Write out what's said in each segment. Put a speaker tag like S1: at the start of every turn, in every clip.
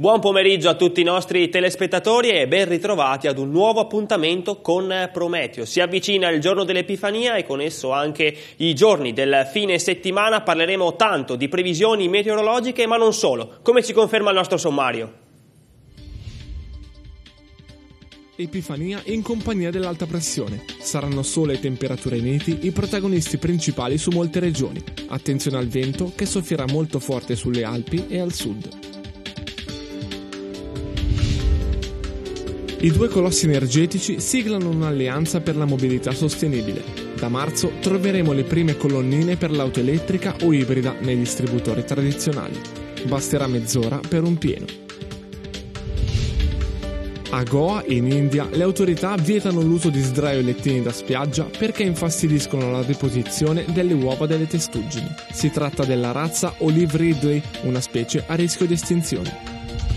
S1: Buon pomeriggio a tutti i nostri telespettatori e ben ritrovati ad un nuovo appuntamento con Prometeo. Si avvicina il giorno dell'Epifania e con esso anche i giorni del fine settimana. Parleremo tanto di previsioni meteorologiche, ma non solo, come ci conferma il nostro sommario.
S2: Epifania in compagnia dell'alta pressione. Saranno sole e temperature miti i protagonisti principali su molte regioni. Attenzione al vento che soffierà molto forte sulle Alpi e al sud. I due colossi energetici siglano un'alleanza per la mobilità sostenibile. Da marzo troveremo le prime colonnine per l'auto elettrica o ibrida nei distributori tradizionali. Basterà mezz'ora per un pieno. A Goa, in India, le autorità vietano l'uso di sdraiolettini da spiaggia perché infastidiscono la deposizione delle uova delle testuggini. Si tratta della razza Olive Ridley, una specie a rischio di estinzione.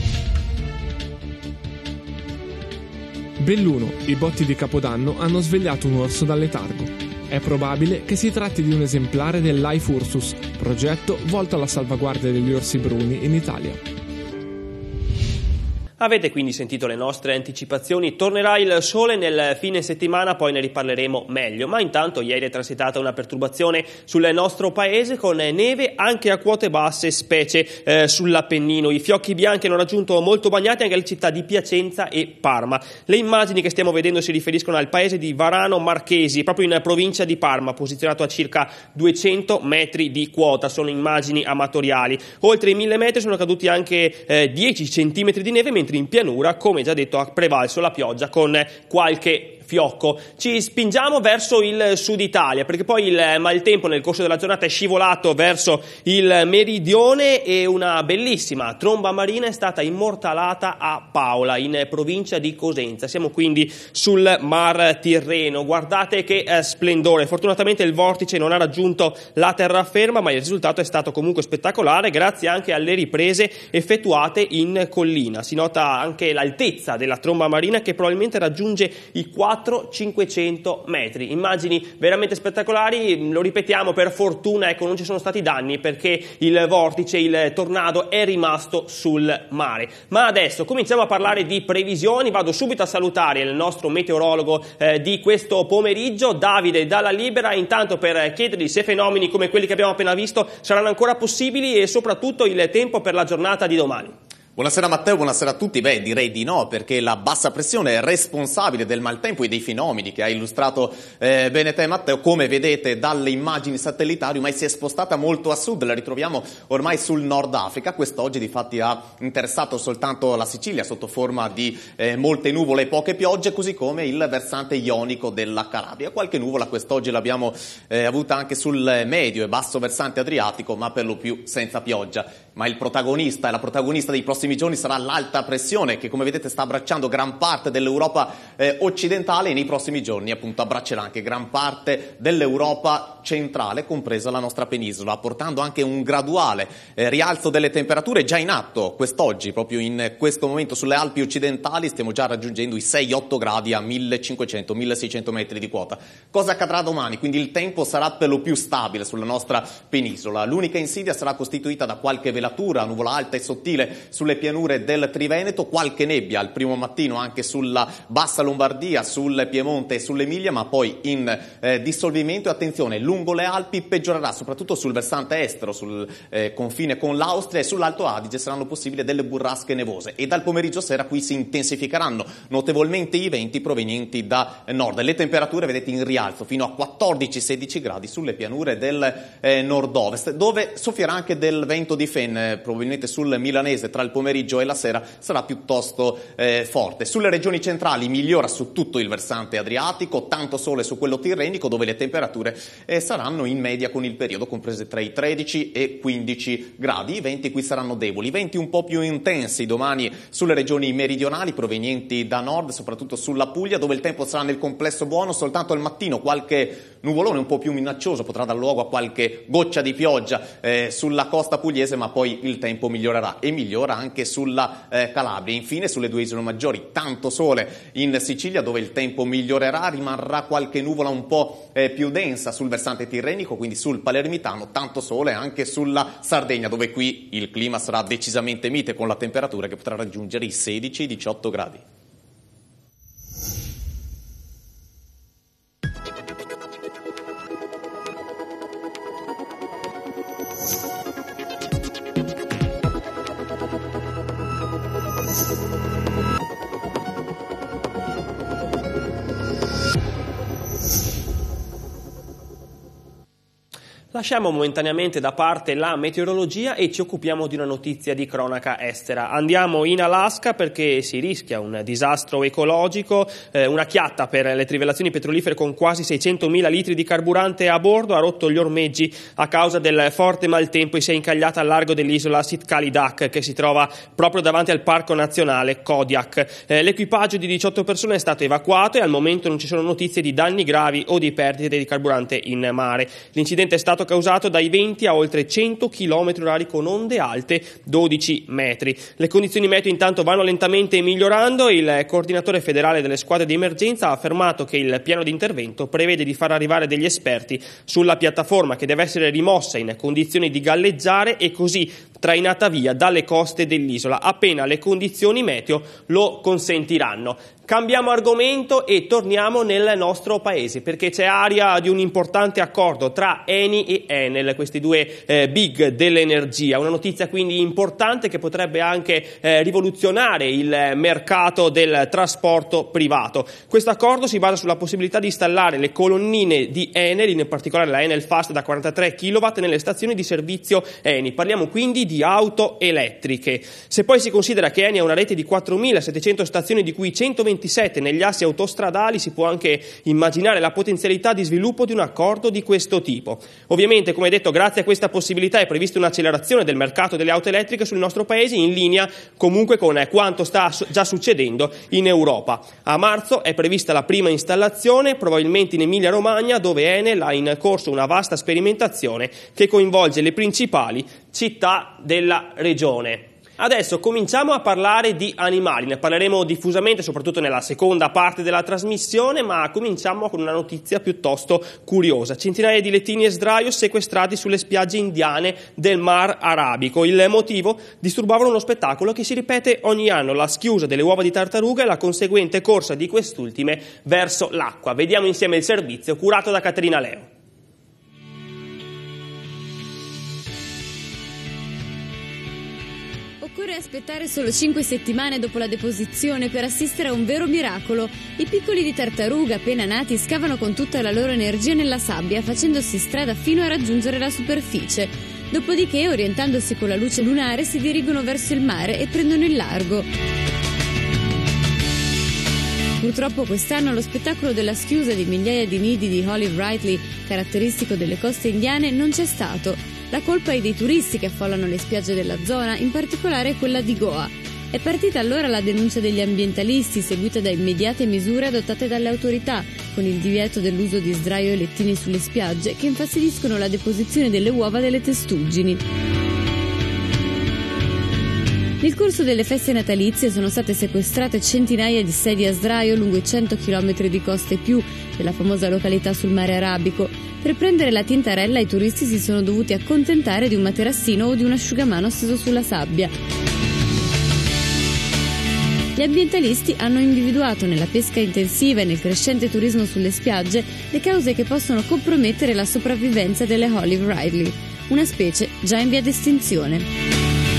S2: Belluno, i botti di Capodanno hanno svegliato un orso dal letargo. È probabile che si tratti di un esemplare del Life Ursus, progetto volto alla salvaguardia degli orsi bruni in Italia.
S1: Avete quindi sentito le nostre anticipazioni, tornerà il sole nel fine settimana, poi ne riparleremo meglio, ma intanto ieri è transitata una perturbazione sul nostro paese con neve anche a quote basse, specie sull'Appennino. I fiocchi bianchi hanno raggiunto molto bagnati anche le città di Piacenza e Parma. Le immagini che stiamo vedendo si riferiscono al paese di Varano Marchesi, proprio in provincia di Parma, posizionato a circa 200 metri di quota, sono immagini amatoriali. Oltre i 1000 metri sono caduti anche 10 centimetri di neve, mentre in pianura, come già detto, ha prevalso la pioggia con qualche fiocco. Ci spingiamo verso il sud Italia perché poi il maltempo nel corso della giornata è scivolato verso il meridione e una bellissima tromba marina è stata immortalata a Paola in provincia di Cosenza. Siamo quindi sul Mar Tirreno. Guardate che splendore. Fortunatamente il vortice non ha raggiunto la terraferma, ma il risultato è stato comunque spettacolare grazie anche alle riprese effettuate in collina. Si nota anche l'altezza della tromba marina che probabilmente raggiunge i 400-500 metri. Immagini veramente spettacolari, lo ripetiamo, per fortuna non ci sono stati danni perché il vortice, il tornado è rimasto sul mare. Ma adesso cominciamo a parlare di previsioni. Vado subito a salutare il nostro meteorologo di questo pomeriggio, Davide Dalla Libera, intanto per chiedergli se fenomeni come quelli che abbiamo appena visto saranno ancora possibili e soprattutto il tempo per la giornata di domani.
S3: Buonasera Matteo, buonasera a tutti. Direi di no, perché la bassa pressione è responsabile del maltempo e dei fenomeni che ha illustrato bene te Matteo, come vedete dalle immagini satellitari, ormai si è spostata molto a sud, la ritroviamo ormai sul Nord Africa. Quest'oggi difatti ha interessato soltanto la Sicilia sotto forma di molte nuvole e poche piogge, così come il versante ionico della Calabria. Qualche nuvola quest'oggi l'abbiamo avuta anche sul medio e basso versante adriatico, ma per lo più senza pioggia. Ma il protagonista e la protagonista dei prossimi giorni sarà l'alta pressione che, come vedete, sta abbracciando gran parte dell'Europa occidentale e nei prossimi giorni appunto abbraccerà anche gran parte dell'Europa centrale, compresa la nostra penisola, portando anche un graduale rialzo delle temperature già in atto quest'oggi. Proprio in questo momento sulle Alpi occidentali stiamo già raggiungendo i 6-8 gradi a 1500-1600 metri di quota. Cosa accadrà domani? Quindi il tempo sarà per lo più stabile sulla nostra penisola. L'unica insidia sarà costituita da qualche velatura, nuvola alta e sottile sulle pianure del Triveneto, qualche nebbia al primo mattino anche sulla bassa Lombardia, sul Piemonte e sull'Emilia, ma poi in dissolvimento. E attenzione, lungo le Alpi peggiorerà soprattutto sul versante estero, sul confine con l'Austria, e sull'Alto Adige saranno possibili delle burrasche nevose e dal pomeriggio sera qui si intensificheranno notevolmente i venti provenienti da nord. Le temperature vedete in rialzo fino a 14-16 gradi sulle pianure del nord-ovest, dove soffierà anche del vento di Fen, probabilmente sul milanese tra il pomeriggio e la sera sarà piuttosto forte. Sulle regioni centrali migliora su tutto il versante adriatico, tanto sole su quello tirrenico, dove le temperature saranno in media con il periodo comprese tra i 13 e 15 gradi. I venti qui saranno deboli, venti un po' più intensi domani sulle regioni meridionali provenienti da nord, soprattutto sulla Puglia, dove il tempo sarà nel complesso buono. Soltanto al mattino qualche nuvolone un po' più minaccioso potrà dar luogo a qualche goccia di pioggia sulla costa pugliese, ma poi il tempo migliorerà e migliora anche anche sulla Calabria. Infine sulle due isole maggiori, tanto sole in Sicilia dove il tempo migliorerà, rimarrà qualche nuvola un po' più densa sul versante tirrenico, quindi sul palermitano, tanto sole anche sulla Sardegna dove qui il clima sarà decisamente mite con la temperatura che potrà raggiungere i 16-18 gradi.
S1: Lasciamo momentaneamente da parte la meteorologia e ci occupiamo di una notizia di cronaca estera. Andiamo in Alaska perché si rischia un disastro ecologico, una chiatta per le trivellazioni petrolifere con quasi 600.000 litri di carburante a bordo ha rotto gli ormeggi a causa del forte maltempo e si è incagliata al largo dell'isola Sitkalidak che si trova proprio davanti al parco nazionale Kodiak. L'equipaggio di 18 persone è stato evacuato e al momento non ci sono notizie di danni gravi o di perdite di carburante in mare. L'incidente è stato causato dai venti a oltre 100 km/h con onde alte 12 metri. Le condizioni meteo intanto vanno lentamente migliorando. Il coordinatore federale delle squadre di emergenza ha affermato che il piano di intervento prevede di far arrivare degli esperti sulla piattaforma che deve essere rimossa in condizioni di galleggiare e così trainata via dalle coste dell'isola appena le condizioni meteo lo consentiranno. Cambiamo argomento e torniamo nel nostro paese perché c'è aria di un importante accordo tra Eni e Enel, questi due big dell'energia. Una notizia quindi importante che potrebbe anche rivoluzionare il mercato del trasporto privato. Questo accordo si basa sulla possibilità di installare le colonnine di Enel, in particolare la Enel Fast da 43 kW nelle stazioni di servizio Eni. Parliamo quindi di auto elettriche. Se poi si considera che Eni ha una rete di 4.700 stazioni di cui 127 negli assi autostradali, si può anche immaginare la potenzialità di sviluppo di un accordo di questo tipo. Ovviamente, come detto, grazie a questa possibilità è prevista un'accelerazione del mercato delle auto elettriche sul nostro paese, in linea comunque con quanto sta già succedendo in Europa. A marzo è prevista la prima installazione, probabilmente in Emilia-Romagna, dove Enel ha in corso una vasta sperimentazione che coinvolge le principali città della regione. Adesso cominciamo a parlare di animali, ne parleremo diffusamente soprattutto nella seconda parte della trasmissione, ma cominciamo con una notizia piuttosto curiosa. Centinaia di lettini e sdraio sequestrati sulle spiagge indiane del Mar Arabico. Il motivo? Disturbavano uno spettacolo che si ripete ogni anno, la schiusa delle uova di tartaruga e la conseguente corsa di quest'ultime verso l'acqua. Vediamo insieme il servizio curato da Caterina Leo.
S4: Occorre aspettare solo 5 settimane dopo la deposizione per assistere a un vero miracolo. I piccoli di tartaruga appena nati scavano con tutta la loro energia nella sabbia, facendosi strada fino a raggiungere la superficie. Dopodiché, orientandosi con la luce lunare, si dirigono verso il mare e prendono il largo. Purtroppo quest'anno lo spettacolo della schiusa di migliaia di nidi di Olive Ridley, caratteristico delle coste indiane, non c'è stato. La colpa è dei turisti che affollano le spiagge della zona, in particolare quella di Goa. È partita allora la denuncia degli ambientalisti, seguita da immediate misure adottate dalle autorità, con il divieto dell'uso di sdraio e lettini sulle spiagge che infastidiscono la deposizione delle uova delle testuggini. Nel corso delle feste natalizie sono state sequestrate centinaia di sedie a sdraio lungo i 100 km di coste più della famosa località sul mare Arabico. Per prendere la tintarella i turisti si sono dovuti accontentare di un materassino o di un asciugamano steso sulla sabbia. Gli ambientalisti hanno individuato nella pesca intensiva e nel crescente turismo sulle spiagge le cause che possono compromettere la sopravvivenza delle Olive Ridley, una specie già in via d'estinzione.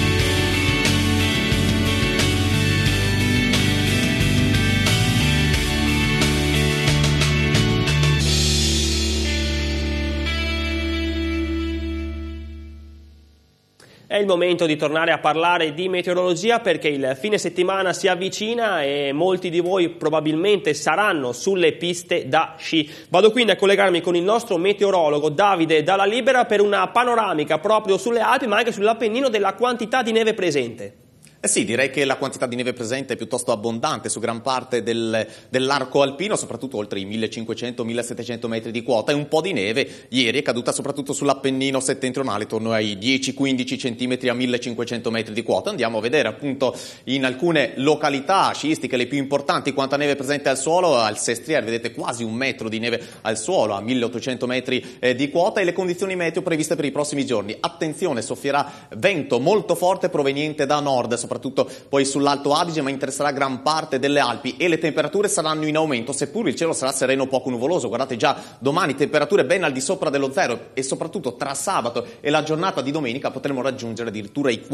S1: È il momento di tornare a parlare di meteorologia perché il fine settimana si avvicina e molti di voi probabilmente saranno sulle piste da sci. Vado quindi a collegarmi con il nostro meteorologo Davide Dalla Libera per una panoramica proprio sulle Alpi ma anche sull'Appennino della quantità di neve presente.
S3: Sì, direi che la quantità di neve presente è piuttosto abbondante su gran parte dell'arco alpino, soprattutto oltre i 1500-1700 metri di quota, e un po' di neve ieri è caduta soprattutto sull'Appennino settentrionale, intorno ai 10-15 centimetri a 1500 metri di quota. Andiamo a vedere appunto in alcune località sciistiche le più importanti quanta neve è presente al suolo. Al Sestriere vedete quasi 1 metro di neve al suolo a 1800 metri di quota, e le condizioni meteo previste per i prossimi giorni. Attenzione, soffierà vento molto forte proveniente da nord, soprattutto poi sull'Alto Adige, ma interesserà gran parte delle Alpi, e le temperature saranno in aumento, seppur il cielo sarà sereno o poco nuvoloso. Guardate, già domani temperature ben al di sopra dello zero, e soprattutto tra sabato e la giornata di domenica potremo raggiungere addirittura i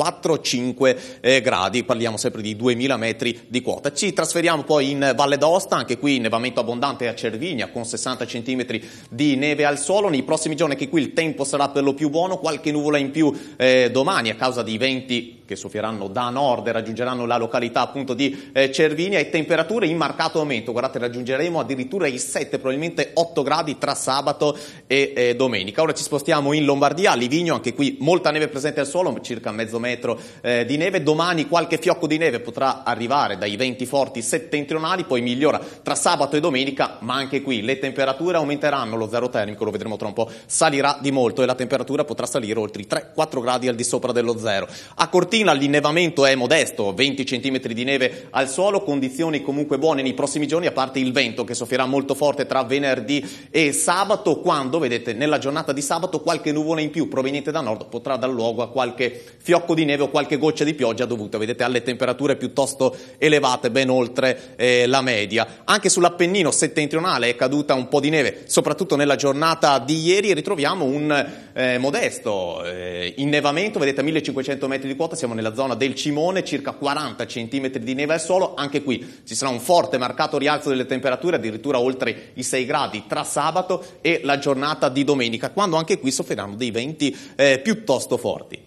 S3: 4-5 gradi, parliamo sempre di 2000 metri di quota. Ci trasferiamo poi in Valle d'Aosta, anche qui nevamento abbondante a Cervinia con 60 centimetri di neve al suolo. Nei prossimi giorni anche qui il tempo sarà per lo più buono, qualche nuvola in più domani a causa di venti che soffieranno da nord e raggiungeranno la località appunto di Cervinia, e temperature in marcato aumento. Guardate, raggiungeremo addirittura i 7, probabilmente 8 gradi tra sabato e domenica. Ora ci spostiamo in Lombardia, a Livigno, anche qui molta neve presente al suolo, circa mezzo metro di neve. Domani qualche fiocco di neve potrà arrivare dai venti forti settentrionali, poi migliora tra sabato e domenica, ma anche qui le temperature aumenteranno, lo zero termico, lo vedremo tra un po', salirà di molto e la temperatura potrà salire oltre i 3-4 gradi al di sopra dello zero. A Cortina l'innevamento è modesto, 20 centimetri di neve al suolo, condizioni comunque buone nei prossimi giorni, a parte il vento che soffierà molto forte tra venerdì e sabato, quando, vedete, nella giornata di sabato qualche nuvola in più proveniente da nord potrà dar luogo a qualche fiocco di neve o qualche goccia di pioggia dovuta, vedete, alle temperature piuttosto elevate, ben oltre la media. Anche sull'Appennino settentrionale è caduta un po' di neve, soprattutto nella giornata di ieri, e ritroviamo un modesto innevamento, vedete, a 1500 metri di quota, siamo nella zona del Cimone, circa 40 centimetri di neve al suolo. Anche qui ci sarà un forte marcato rialzo delle temperature, addirittura oltre i 6 gradi tra sabato e la giornata di domenica, quando anche qui soffriranno dei venti piuttosto forti.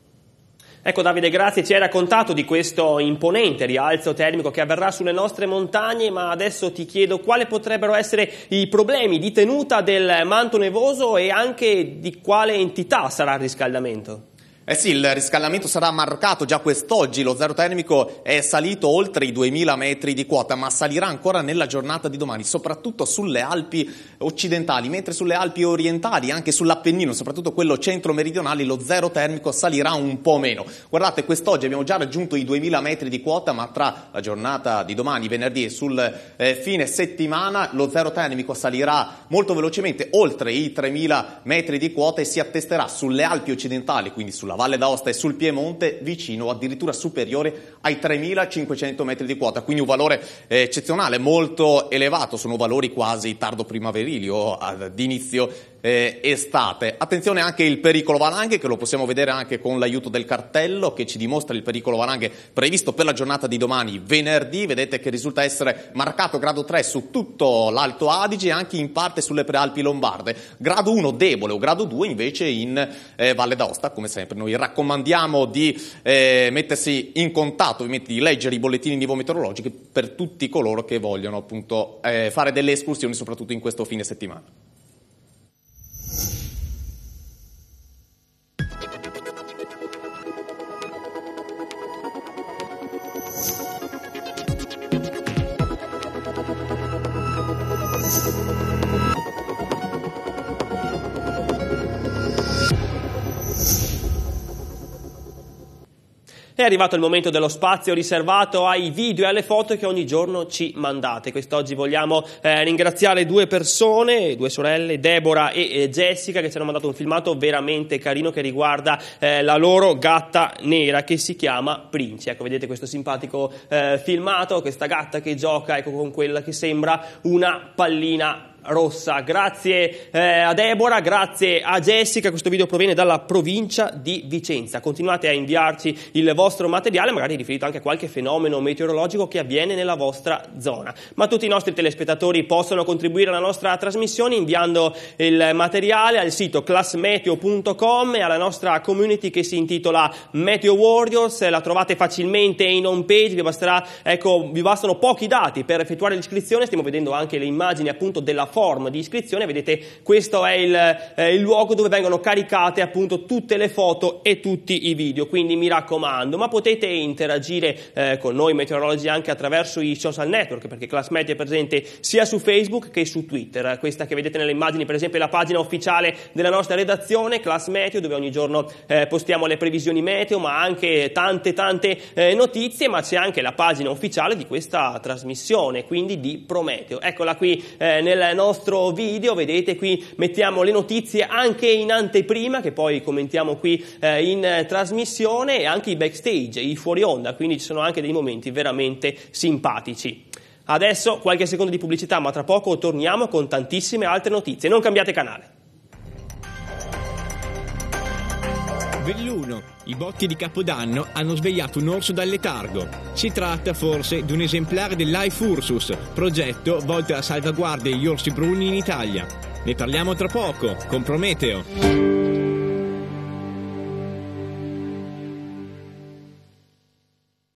S1: Ecco Davide, grazie, ci hai raccontato di questo imponente rialzo termico che avverrà sulle nostre montagne, ma adesso ti chiedo quali potrebbero essere i problemi di tenuta del manto nevoso e anche di quale entità sarà il riscaldamento.
S3: Sì, il riscaldamento sarà marcato già quest'oggi, lo zero termico è salito oltre i 2000 metri di quota, ma salirà ancora nella giornata di domani, soprattutto sulle Alpi occidentali, mentre sulle Alpi orientali, anche sull'Appennino, soprattutto quello centro-meridionale, lo zero termico salirà un po' meno. Guardate, quest'oggi abbiamo già raggiunto i 2000 metri di quota, ma tra la giornata di domani, venerdì, e sul fine settimana lo zero termico salirà molto velocemente oltre i 3000 metri di quota e si attesterà sulle Alpi occidentali, quindi sulla Valle d'Aosta e sul Piemonte, vicino, addirittura superiore ai 3500 metri di quota, quindi un valore eccezionale, molto elevato, sono valori quasi tardo primaverili o ad inizio estate. Attenzione anche il pericolo valanghe, che lo possiamo vedere anche con l'aiuto del cartello che ci dimostra il pericolo valanghe previsto per la giornata di domani, venerdì. Vedete che risulta essere marcato grado 3 su tutto l'Alto Adige e anche in parte sulle prealpi lombarde, grado 1 debole o grado 2 invece in Valle d'Aosta. Come sempre noi raccomandiamo di mettersi in contatto, ovviamente di leggere i bollettini nivo-meteorologici per tutti coloro che vogliono appunto fare delle escursioni, soprattutto in questo fine settimana.
S1: È arrivato il momento dello spazio riservato ai video e alle foto che ogni giorno ci mandate. Quest'oggi vogliamo ringraziare due persone, due sorelle, Deborah e Jessica, che ci hanno mandato un filmato veramente carino che riguarda la loro gatta nera che si chiama Princi. Ecco, vedete questo simpatico filmato, questa gatta che gioca, ecco, con quella che sembra una pallina rossa. Grazie a Deborah, grazie a Jessica. Questo video proviene dalla provincia di Vicenza. Continuate a inviarci il vostro materiale, magari riferito anche a qualche fenomeno meteorologico che avviene nella vostra zona. Ma tutti i nostri telespettatori possono contribuire alla nostra trasmissione inviando il materiale al sito classmeteo.com e alla nostra community che si intitola Meteo Warriors. La trovate facilmente in home page, vi bastano pochi dati per effettuare l'iscrizione. Stiamo vedendo anche le immagini appunto della form di iscrizione. Vedete, questo è il luogo dove vengono caricate appunto tutte le foto e tutti i video, quindi mi raccomando. Ma potete interagire con noi meteorologi anche attraverso i social network, perché Class Meteo è presente sia su Facebook che su Twitter. Questa che vedete nelle immagini, per esempio, è la pagina ufficiale della nostra redazione Class Meteo, dove ogni giorno postiamo le previsioni meteo, ma anche tante notizie. Ma c'è anche la pagina ufficiale di questa trasmissione, quindi di Prometeo. Eccola qui nel nostro video, vedete, qui mettiamo le notizie anche in anteprima, che poi commentiamo qui in trasmissione, e anche i backstage, i fuori onda, quindi ci sono anche dei momenti veramente simpatici. Adesso qualche secondo di pubblicità, ma tra poco torniamo con tantissime altre notizie. Non cambiate canale.
S5: Belluno. I botti di Capodanno hanno svegliato un orso dal letargo. Si tratta forse di un esemplare dell'Ife Ursus, progetto volto alla salvaguardia degli orsi bruni in Italia. Ne parliamo tra poco con Prometeo.